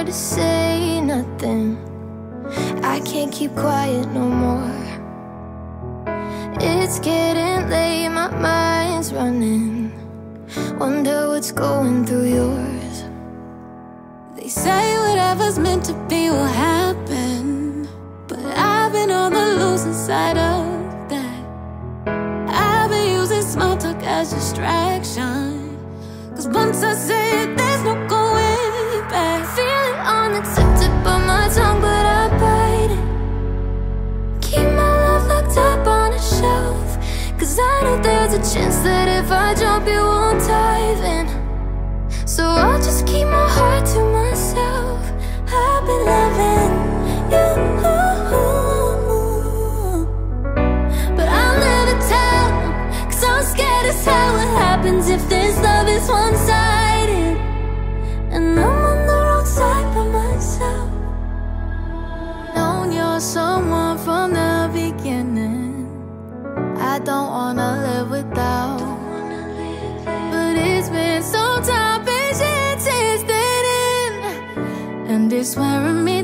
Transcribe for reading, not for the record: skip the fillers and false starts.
hard to say nothing. I can't keep quiet no more. It's getting late, my mind's running. Wonder what's going through yours. They say whatever's meant to be will happen, but I've been on the losing side of that. I've been using small talk as distraction, cause once I say it, there's no going back. Feel it on the tip of my tongue, but I bite it. Keep my love locked up on a shelf, cause I know there's a chance that if I jump you won't dive in. So I'll just keep my heart to myself. I've been loving you, but I'll never tell, cause I'm scared as hell what happens if this love is one-sided, and I'm on the wrong side by myself. Known you're someone from the beginning, I don't wanna live without. But it's been some time, patience is thin, and it's wearing me